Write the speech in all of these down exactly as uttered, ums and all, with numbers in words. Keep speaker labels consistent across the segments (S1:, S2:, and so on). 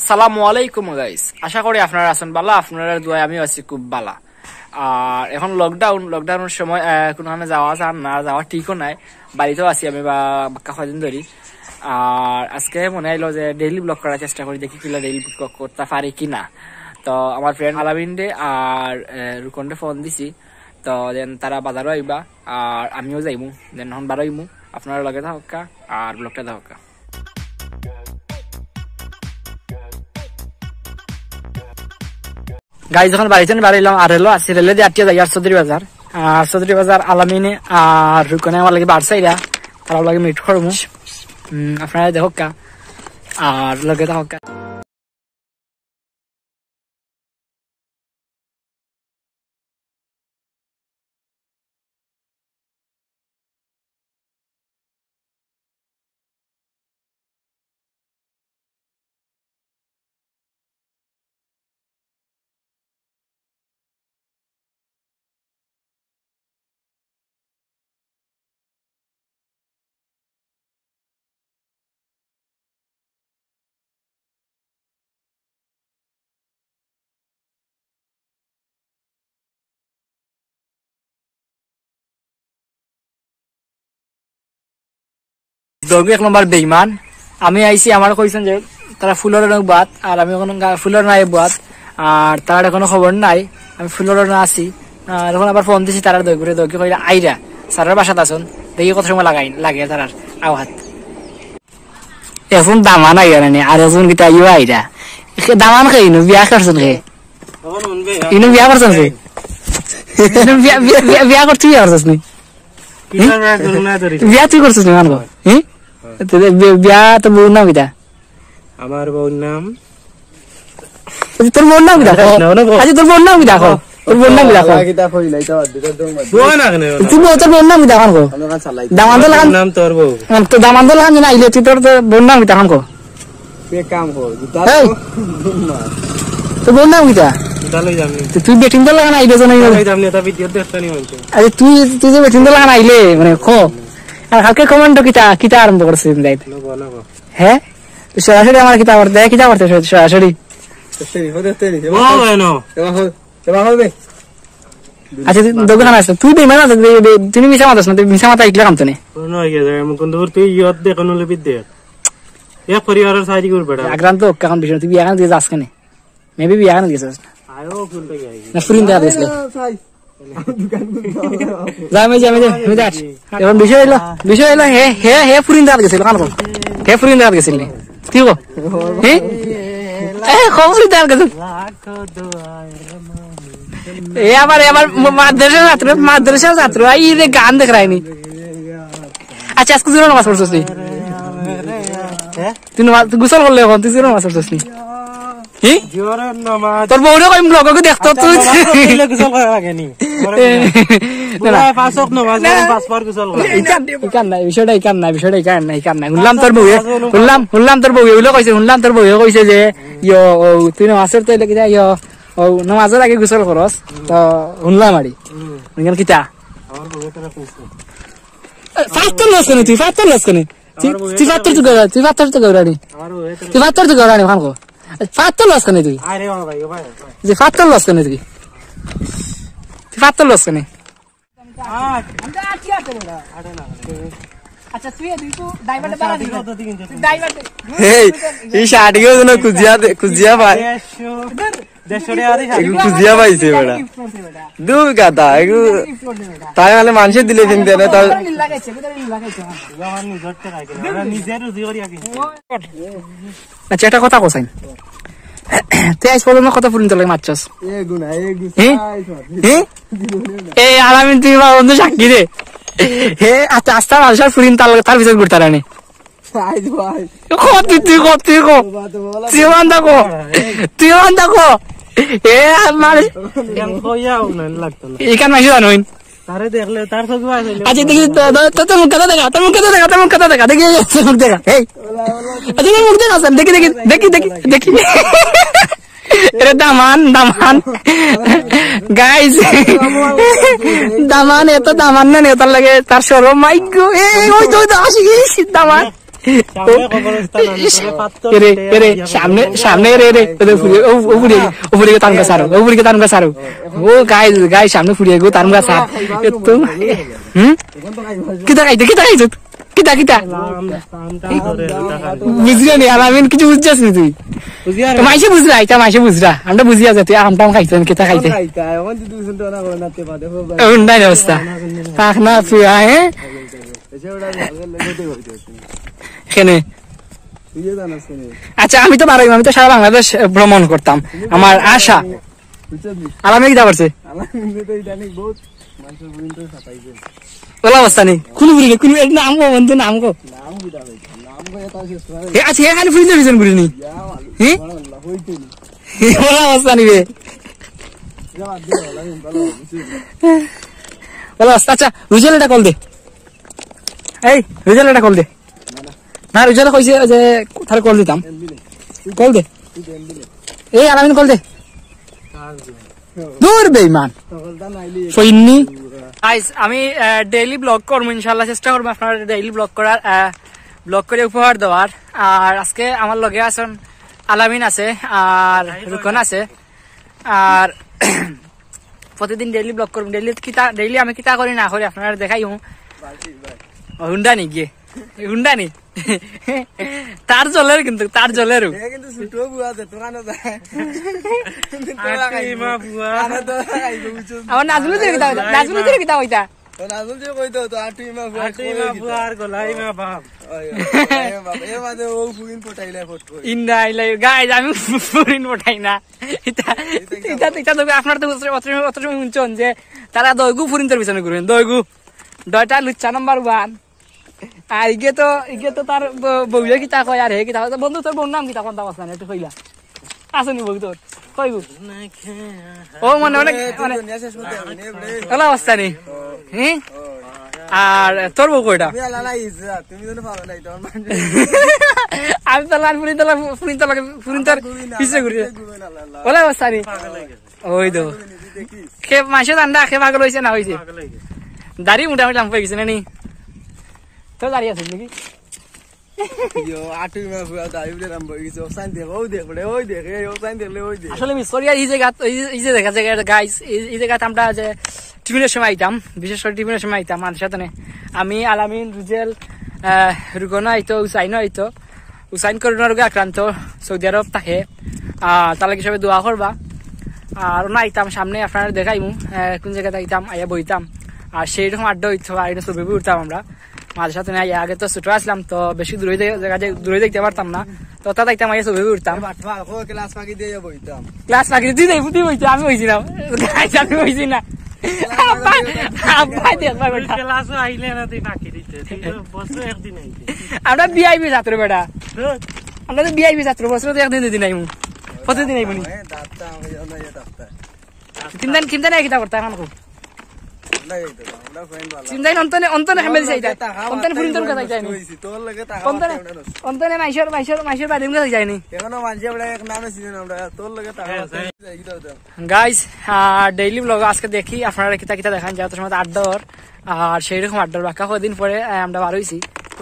S1: আসসালামু আলাইকুম গাইস, আশা করি আপনারা আছেন ভালো। আপনারা দোয়ায় আমি আছি খুব ভালো। আর এখন লকডাউন লকডাউনের সময় কোনোখানে যাওয়া যান না, যাওয়া ঠিকও নাই, বাড়িতেও আছি আমি বা কদিন ধরে। আর আজকে মনে হইলো যে ডেইলি ব্লগ করার চেষ্টা করি, দেখি কিলা ডেইলি ব্লগ করতে পারি কিনা। তো আমার ফ্রেন্ড আলামিনডে আর রুকনডে ফোন দিছি, তো দেন তারা বাজারও আইবা আর আমিও যাইমু, দেন এখন বারো আইমু। আপনারা লগে থাকা আর ব্লগটা থাকা। গাড়ি যখন বাড়িতে বাড়িলাম আর এলো আসি রেলে দিয়ে আটকে যাই আর চৌধুরী বাজার। আর চৌধুরী বাজার আলামিনে আর রুকনে আমার লাগে বাড়সাইরা, তারা লাগে মিট করবো। হম আপনারা দেখো কা আর লগে থাকা। দর্গ এক নম্বর বেইমান। আমি আইসি, আমার কইছেন যে তারা ফুলের বাদ আর আমি এখন ফুলের নাই বাদ, আর তার এখনো খবর নাই আমি ফুলের না আছি। এখন আবার ফোন দিছি তারা দই করে দইকে কইরা আইরা স্যারের বাসাত আসুন, দেখি কত সময় লাগাই লাগে তারার আওয়াজ। এখন দামান আইয়া নি আর এখন কিতা ইউ আইরা দামান খাই নু বিয়া করছেন কে ইনু বিয়া করছেন কে বিয়া বিয়া বিয়া করতে বিয়া করছিস নি বিয়া তুই করছিস নি মানবো হ্যাঁ বিয়া তো বউর নাম কিতা?
S2: আমার বউর নাম
S1: তোর বউর নাম কিতা? আচ্ছা তোর বউর নাম কিতা? তোর বউর নাম কিতা? তুই তোর বউর নাম কিতা? দামান তো লাগান
S2: নাম তোর বউ
S1: তো দামান তো লাগান না আইলে তুই তোর বউর নাম কিতা? কাম
S2: কাম কর
S1: তোর বউর নাম কিতা? তুই বেটিং তো লাগান আইলে তুই তুই যে বেটিং তো লাগান আইলে মানে খো আর কালকে কমেন্ট কিতা কিতা আরম্ভ করছিস হ্যাঁ সরাসরি আমার কিতা করতে কিতা করতে সরাসরি। আচ্ছা দোকান আছে তুই বেমান আছে, তুমি মিশা মাতাস না, তুই মিশা মাতা ইকলা কাম তো নে
S2: তুই ইয়ত দেখ নলে বিদ্যে এক পরিবারের সাইড করে বেড়া
S1: আগ্রান্ত কাম বিষয়। তুই বিয়া কান দিয়ে যাস কেন? মেবি বিয়া কান দিয়েছিস
S2: আয়ো ফুলটা গাই
S1: না ফুরিন দা দিছলে যামে যামে যামে যাস। এখন বিষয় হলো বিষয় হলো হে হে হে ফুরিন দা গেছিল কান কোন হে ফুরিন দা গেছিল কি গো হে এ খবর দা গেছিল এ আবার আবার মাদ্রাসা ছাত্র মাদ্রাসা ছাত্র আই রে গান দেখ রাইনি। আচ্ছা আজকে জিরো নামাজ পড়ছস নি? তুই তুই গোসল করলে এখন তুই জিরো নামাজ পড়ছস নি? তোর বউরে কইম ব্লগে দেখতো তুই গোসল করা লাগেনি বিষয়টা ইকান নাই বিষয়টা ইকান নাই ইকান নাই শুনলাম তোর বউ শুনলাম শুনলাম তোর বউ এগুলো কইছে শুনলাম তোর বউ কইছে যে ইয় তুই নামাজের তো কিতা ইয় ও নামাজের আগে গোসল করস তো শুনলাম আরি কিতা ফাত্তর লস কেন তুই ফাত্তর লস কেন তুই ফাত্তর তো গৌরা তুই ফাত্তর তো গৌরানি তুই ফাত্তর তো গৌরানি খান কো ফাত্তর লস কেন তুই যে ফাত্তর লস কেন তুই তুই ফাত্তর লস কেন? খুজিয়া পাই খুজিয়া পাইছে বেড়া দু গাদা তাই মানে মানুষের দিলে কিনতে না তার। আচ্ছা একটা কথা কোসাইন তুই আজ পর্যন্ত কত পর্যন্ত লাগে মারছস? এই আলামিন তুই বন্ধু সাক্ষী রে হে আচ্ছা আস্তা মানুষের ফুরিন তার তার ভিতরে ঘুরতে রানি তুই কো তুই কো তুই মান দেখো তুই মান দেখো এ মানে এখান মাসি জানোইন আচ্ছা দেখি তোর মুখ কথা দেখা তোর মুখ কথা দেখা তোর মুখ কথা দেখা দেখি মুখ দেখা এই আচ্ছা মুখ দেখা দেখি দেখি দেখি দেখি দেখি এটা দামান দামান গাইস দামান এত দামান না নেতার লাগে তার সরম মাইক গো এই ওই তো আসি দামান সামনে সামনে রে রে উপরে তার গাছ আরো উপরে তার গাছ আরো ও গাই গাই সামনে ফুরিয়ে গো তার গাছ আর হম কিতা খাইতে কিতা খাইছ কিতা কিতা বুঝলি নি আর আমি কিছু বুঝছিস না তুই মাইসে বুঝলা এটা মাইসে বুঝলা আমরা বুঝিয়া যাতে আমটাম খাইতেন কিতা খাইতে উন্ডাই অবস্থা পাখ না ফিয়া হ্যাঁ এখানে আচ্ছা আমি তো পারো আমি তো সারা বাংলাদেশ ভ্রমণ করতাম আমার আশা আলামে কিতা করছে ওলা অবস্থা নেই কোনো বুড়ি কোনো নাম গো বন্ধু নাম গো আচ্ছা এখানে ফুরিতে দিয়েছেন বুড়ি নি হ্যাঁ ওলা অবস্থা নিবে ওলা অবস্থা আচ্ছা রুজেল এটা কল দে এই রুজেল এটা কল দে না রুজেল কইছে যে তার কল দিতাম কল দে এই আলামিন কল দে দূর বেঈমান ফইন্নি গাইস আমি ডেইলি ব্লগ করব ইনশাআল্লাহ চেষ্টা করব আপনারা ডেইলি ব্লগ করার ব্লগ করে উপহার দেওয়ার আর আজকে আমার লগে আছেন আলামিন আছে আর রুকন আছে আর প্রতিদিন ডেইলি ব্লগ করব ডেইলি কিতা ডেইলি আমি কিতা করি না করি আপনারা দেখাই হুম হুন্ডা নি গিয়ে হুন্ডা নি তার জলের কিন্তু তার জলের কিন্তু ছোট বুয়া দে তোরানো যায় আটিমা বুয়া আমার নাজমুল দিকে কিতা নাজমুল দিকে কিতা হইতা তো নাজমুল যে কইতো তো আটিমা বুয়া আটিমা বুয়া আর গলাইমা বাপ বাপ এ মাঝে ও ফুরিন পটাইলা ফটো ইন্না আইলা গাইস আমি ফুরিন পটাই না এটা এটা এটা তো আপনারা তো অত্র অত্র শুনছেন যে তারা দয়গু ফুরিনদের পিছনে ঘুরেন দয়গু দয়টা লুচ্চা নাম্বার ওয়ান আর ইগে তো ইগে তো তার বউয়ে কিতা কয় আর হে কিতা বন্ধু তোর বোন নাম কিতা কোনটা কথা না একটু কইলা আসনি বউ তোর কইগু ও মনে অনেক মানে ওলা অবস্থা নেই হ্যাঁ আর তোর বউ কয়টা আমি তো লাল ফুরিন তোলা ফুরিন তোলা ফুরিন তোর পিছিয়ে ঘুরি ওলা অবস্থা নেই ওই তো খে মাসে ঠান্ডা খে পাগল হয়েছে না হয়েছে দাড়ি মোটামুটি লাম পাই গেছে না নি তো দাঁড়িয়ে আছিস নাকি আসলে মিস করি এই জায়গা এই যে দেখা যায় গাইস এই জায়গাতে আমরা যে টিফিনের সময় আইতাম বিশেষ করে টিফিনের সময় আইতাম আমাদের সাথে আমি আলামিন রুজেল রুকন আইতো হুসাইন আইতো হুসাইন করোনা রোগে আক্রান্ত সৌদি আরব থাকে আহ তার লাগে সবাই দোয়া করবা আর না আইতাম সামনে আপনারা দেখাইমু কোন জায়গাতে আইতাম আইয়া বইতাম আর সেই রকম আড্ডা হইতো আর এটা ছবি উঠতাম আমরা মাঝে সাথে নাই আগে তো ছোট আসলাম তো বেশি দূরে জায়গায় দূরে দেখতে পারতাম না তো তা দেখতাম আগে ছবি উঠতাম ক্লাস ফাঁকি দিয়ে বইতাম ক্লাস ফাঁকি দিয়ে তুই বইতে আমি বইছি না আমি বইছি না আমরা বিআইপি ছাত্র বেটা আমরা তো বিআইপি ছাত্র বছর তো একদিন দুদিন আইমু প্রতিদিন আইমু নি তিন দিন তিন দিন কিতা করতাম এখন খুব চিন্তাই অন্তনে অন্তনে হেমেল যাইতা অন্তনে ফুরিন্তর কথা যায়নি তোর লাগে টাকা অন্তনে অন্তনে মাইশর মাইশর মাইশর বাড়ির কথা যায়নি এখনো মানছে বড় এক নামে চিনেন আমরা তোর লাগে টাকা গাইস ডেইলি ব্লগ আজকে দেখি আপনারা কিতা কিতা দেখান যত সময় আড্ডার আর সেই রকম আড্ডার বাকা কদিন পরে আমরা বার হইছি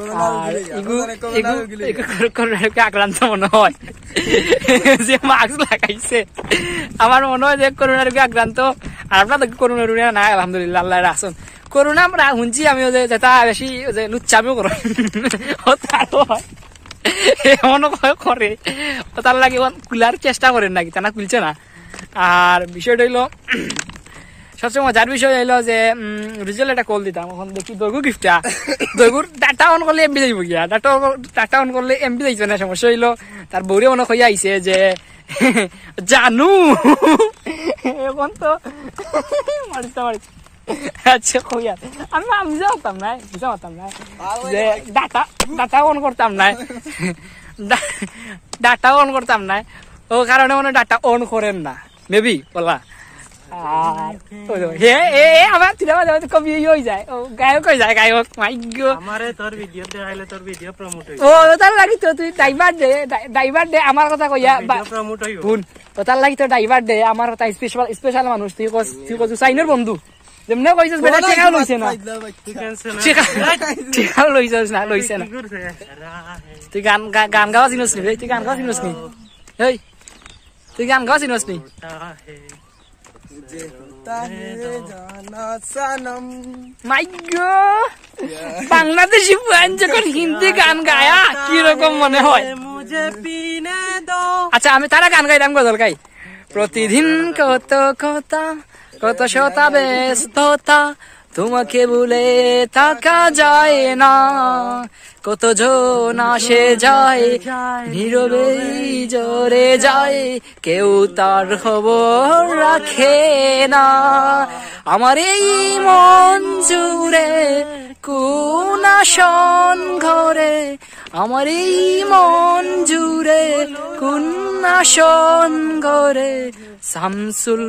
S1: আক্রান্ত মনে হয় যে মাস্ক লাগাইছে আমার মনে হয় যে করোনা রোগে আক্রান্ত আর আপনার করোনা রোগে না আলহামদুলিল্লাহ আল্লাহ আসুন করোনা আমরা শুনছি আমি যেটা বেশি যে লুচ্চামিও করো এমনও করে তার লাগে কুলার চেষ্টা করেন নাকি তা না খুলছে না আর বিষয়টা হইলো সবচেয়ে মজার বিষয় হইলো যে রিজাল্ট একটা কল দিতাম এখন দেখি দৈগু গিফটটা দৈগুর ডাটা অন করলে এমবি যাইব গিয়া ডাটা ডাটা অন করলে এমবি যাইছে না সমস্যা হইলো তার বউরে মনে হইয়া আইছে যে জানু এখন তো মারিতে মারিতে আচ্ছা কইয়া আমি আমি জানতাম না বুঝাতাম না যে ডাটা ডাটা অন করতাম না ডাটা অন করতাম না ও কারণে মনে ডাটা অন করেন না মেবি বলা হে এ আমার তিরা মাঝে কবি হয়ে যায় ও গায়ক হয়ে যায় গায়ক মাই গো আমারে তোর ভিডিও দেখাইলে তোর ভিডিও প্রমোট হই ও তার লাগি তো তুই ড্রাইভার দে ড্রাইভার দে আমার কথা কইয়া ভিডিও প্রমোট হই শুন তো তার লাগি তো ড্রাইভার দে আমার কথা স্পেশাল স্পেশাল মানুষ তুই কস তুই কস হুসাইনের বন্ধু যেমনে কইছস বেটা টিকাও লইছে না টিকাও লইছস না লইছে না তুই গান গান গাওয়া চিনস নি তুই গান গাওয়া চিনস নি এই তুই গান গাওয়া চিনস নি মাই গড বাংলাদেশি গান যখন হিন্দি গান গায়া কি রকম মনে হয় আচ্ছা আমি তারা গান গাইলাম গজল গাই প্রতিদিন কত কথা কত শতা ব্যস্ততা তোমাকে ভুলে থাকা যায় না কত জন আসে যায় নীরবে জোরে যায় কেউ তার খবর রাখে না আমার এই মন জুড়ে কোন আসন ঘরে আমার এই মন জুড়ে কোন আসন ঘরে শামসুল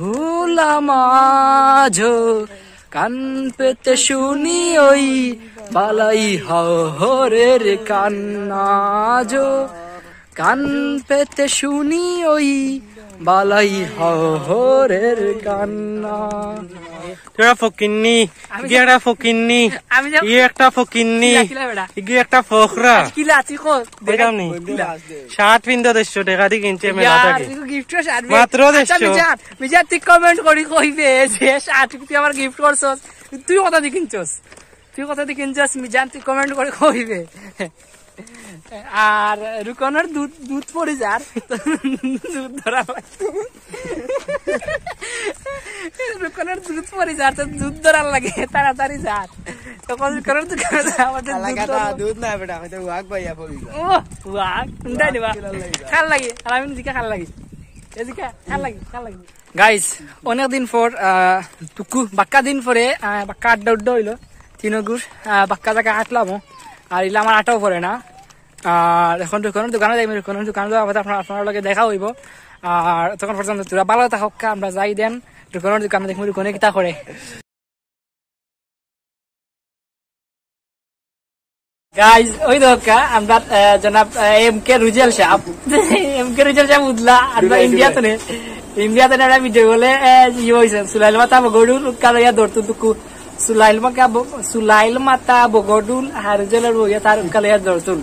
S1: হুলামাঝো কান পেতে শুনি ওই বালাই হরের কান্নাজো কান পেতে শুনি ওই বালাই হরের কান্না
S2: তোরা ফকিন্নি গেড়া ফকিন্নি ই একটা ফকিন্নি ই একটা ফখরা
S1: কিলা আছি কো
S2: দেখাম নি শার্ট পিন্দা দেড়শো টাকা দি কিনছে মেলা থেকে মাত্র দেড়শো
S1: মিজা তুই কমেন্ট করি কইবে যে শার্ট তুই আমার গিফট করছস তুই কথা দি কিনছস তুই কথা দি কিনছস মিজান তুই কমেন্ট করে কইবে আর রুকনের দুধ দুধ পড়ে যার দুধ ধরা রুকনের দুধ পড়ে যার তো দুধ ধরার লাগে তাড়াতাড়ি যার তখন রুকনের দোকানে আমাদের দুধ না বেটা আমি তো ওয়াক ভাইয়া পড়ি ও ওয়াক উন্ডাই দিবা খাল লাগে আর আমি দিকে খাল লাগে এদিকে খাল লাগে খাল লাগে গাইস অনেক দিন পর টুকু বাক্কা দিন পরে বাক্কা আড্ডা উড্ডা হইলো তিনগুর বাক্কা জায়গা আটলাম আর ইলা আমার আটাও পড়ে না আর এখন রুকনের দোকানে যাই রুকনের দোকানে যাওয়া আপনার আপনার লগে দেখা হইব আর তখন পর্যন্ত তোরা ভালো থাকক আমরা যাই দেন রুকনের দোকানে দেখবো রুকনে কিতা করে গাইজ ওই দোকা আমরা জনাব এম কে রুজেল সাহেব এম কে রুজেল সাহেব উদলা আমরা ইন্ডিয়াতে নে ইন্ডিয়াতে না ভিডিও বলে ইয়ে হইছে সুলাইল মাতা বগডুল কালয়া দরতু দুকু সুলাইল মাকা সুলাইল মাতা বগডুল হারজেলের বইয়া তার কালয়া দরতুল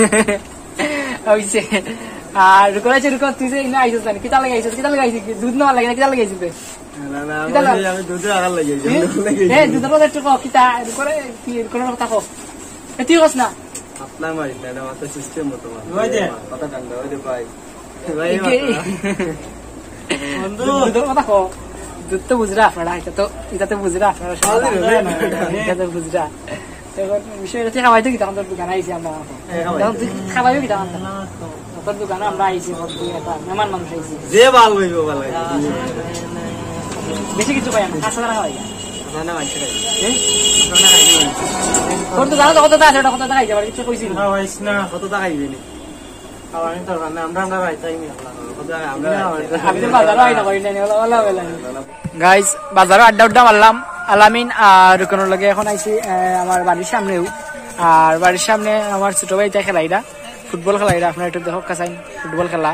S1: হইছে আর রুকনাইছে রুকন তুই যে ইনা আইছস জানি কিতা লাগাইছস কিতা লাগাইছিস দুধ না লাগাই না কিতা লাগাইছিস না না আমি দুধ আগাল লাগাইছি এ দুধের কথা একটু কও কিতা করে কি কোন কথা কও এতি কস না আপনার মারি না মাথা সিস্টেম মতো ওই যে কথা কান্দা ওই যে ভাই ভাই বন্ধু দুধের কথা কও দুধ তো বুঝরা আপনারা এটা তো এটা তো বুঝরা আপনারা এটা তো বুঝরা তখন বিষয়টা খাওয়াইতে কি তখন তোর দোকানে আইছি আমরা তখন তুই খাওয়াইবে কি তখন তোর দোকানে আমরা আইছি মেহমান মানুষ আইছি যে ভালো হইব ভালো বেশি কিছু পাই না পাঁচ হাজার খাওয়াই না মাইছে তোর তো জানো তো কত টাকা সেটা কত টাকা খাইতে পারে কিছু কইছি না ভাইস না কত টাকা খাইবে নি খাওয়ানি তো না আমরা আমরা রাইতাই নি গাইস বাজারও আড্ডা উড্ডা মারলাম আলামিন আর রুকনের লগে এখন আইছি আমার বাড়ির সামনেও আর বাড়ির সামনে আমার ছোট ভাইটা খেলাইরা ফুটবল খেলাইরা আপনার একটু দেখো কাছাই ফুটবল খেলা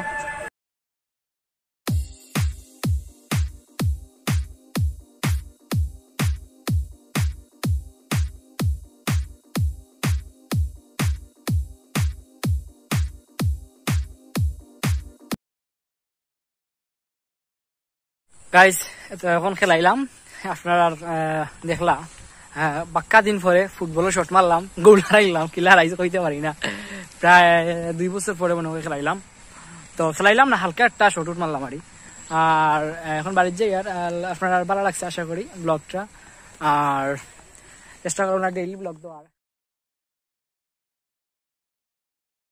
S1: গাইস এখন খেলাইলাম আপনার দেখলা বাক্কা দিন পরে ফুটবলের শট মারলাম গোল হারাইলাম কিলা হারাইছে কইতে পারি না প্রায় দুই বছর পরে মনে হয় খেলাইলাম তো খেলাইলাম না হালকা একটা শট উঠ মারলাম আরই আর এখন বাড়ির যাই আর আপনার ভালো লাগছে আশা করি ব্লগটা আর চেষ্টা করবো না ডেইলি ব্লগ দেওয়ার